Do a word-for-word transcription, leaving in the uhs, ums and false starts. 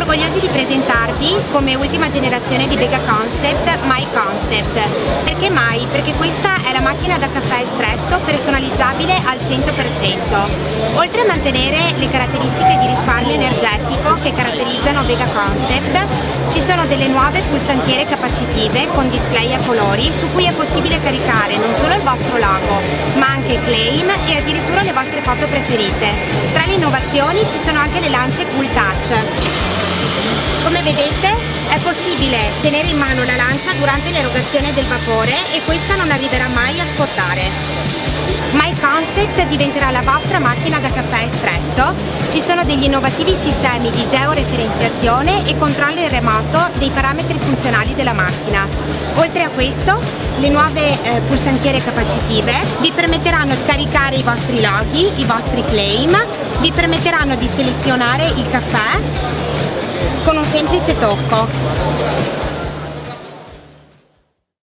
orgogliosi di presentarvi come ultima generazione di Vega Concept My Concept. Perché mai? Perché questa è la macchina da caffè espresso personalizzabile al cento per cento. Oltre a mantenere le caratteristiche di risparmio energetico che caratterizzano Vega Concept, ci sono delle nuove pulsantiere capacitive con display a colori su cui è possibile caricare non solo il vostro logo, ma anche claim e addirittura le vostre foto preferite. Tra le innovazioni ci sono anche le lance Cool Touch. Come vedete è possibile tenere in mano la lancia durante l'erogazione del vapore e questa non arriverà mai a scottare. My Concept diventerà la vostra macchina da caffè espresso. Ci sono degli innovativi sistemi di georeferenziazione e controllo in remoto dei parametri funzionali della macchina. Oltre a questo, le nuove eh, pulsantiere capacitive vi permetteranno di caricare i vostri loghi, i vostri claim, vi permetteranno di selezionare il caffè con un semplice tocco.